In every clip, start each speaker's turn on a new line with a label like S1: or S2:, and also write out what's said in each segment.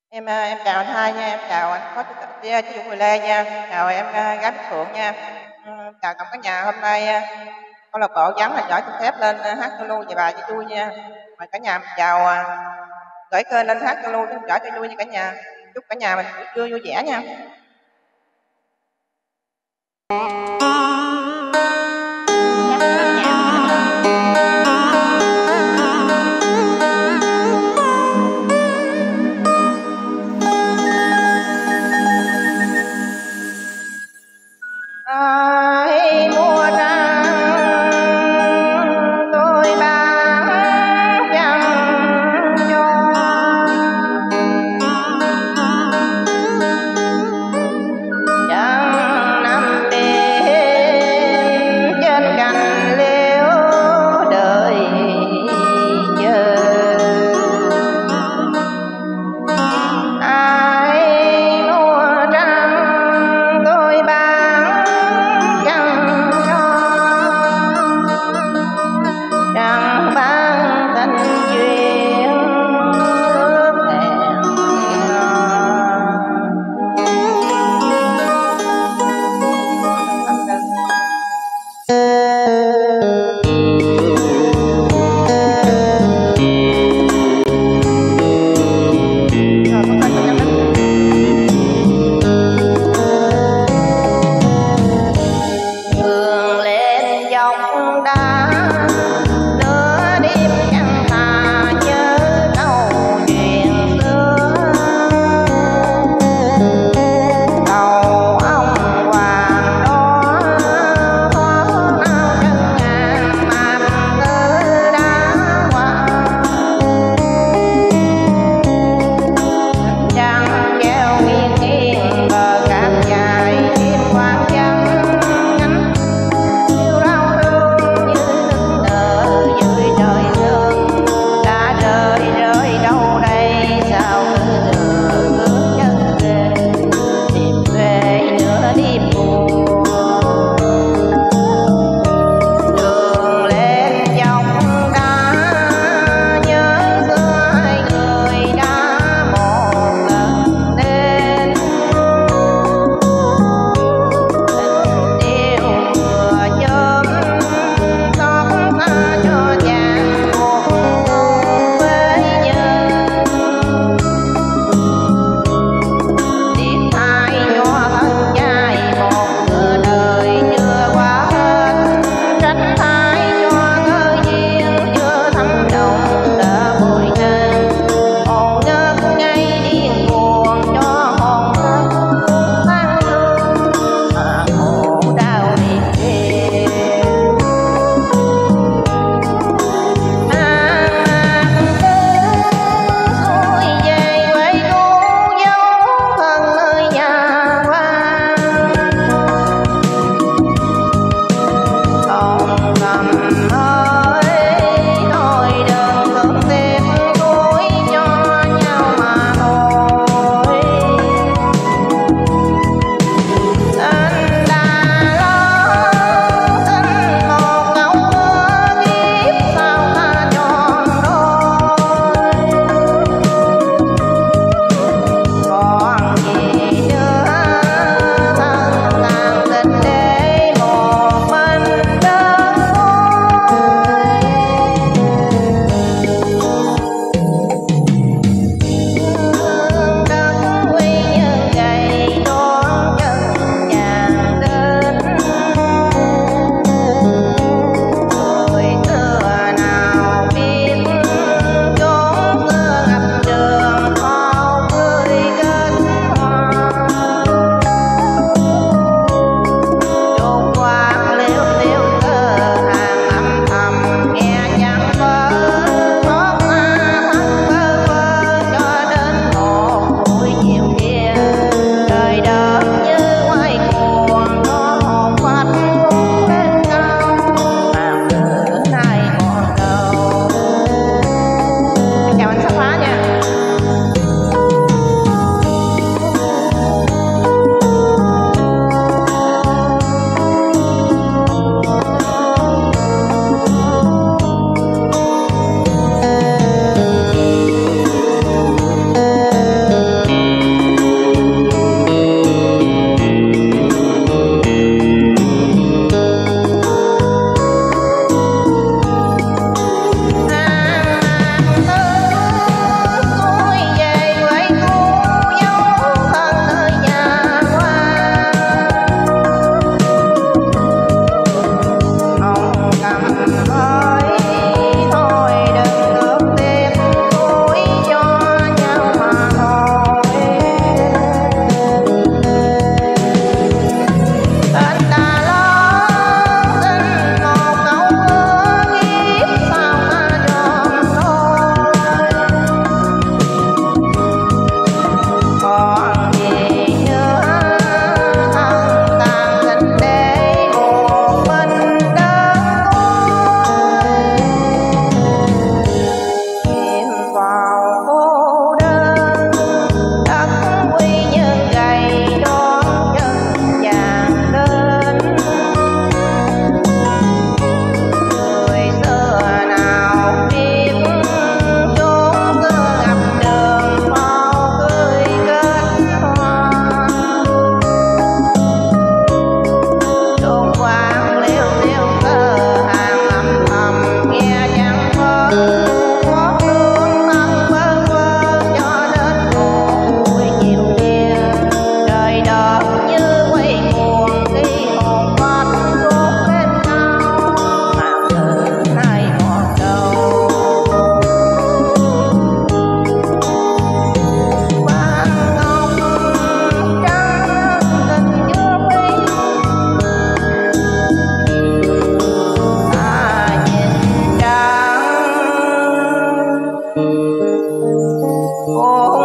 S1: Em chào anh hai nha, em chào anh Phó Chủ tịch với chị Dũng Mười Lê nha, chào em gái Bích Phượng nha. Chào tổng cả nhà, hôm nay câu lạc bộ vắng là giỏi xin phép lên hát solo về bài cho vui nha. Mời cả nhà mình chào gửi kênh lên hát solo cho giỏi cho vui nha cả nhà. Chúc cả nhà mình buổi trưa vui vẻ nha. Ai mua trang tôi bán chẳng cho,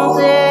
S1: con xin